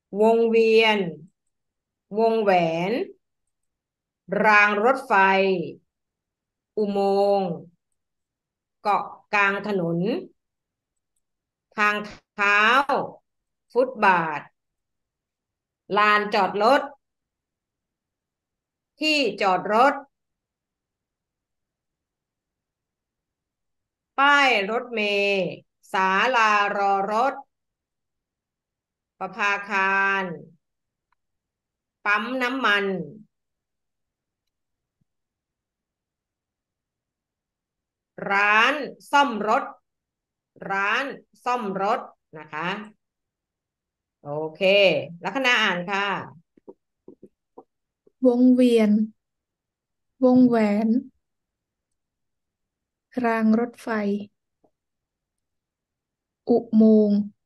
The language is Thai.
วงเวียนวงแหวนรางรถไฟอุโมงค์เกาะกลางถนนทางเท้าฟุตบาทลานจอดรถที่จอดรถป้ายรถเมล์ศาลารอรถประภาคารปั๊มน้ำมันร้านซ่อมรถร้านซ่อมรถนะคะโอเคลัคนาอ่านค่ะวงเวียนวงแหวนรางรถไฟอุโมงค์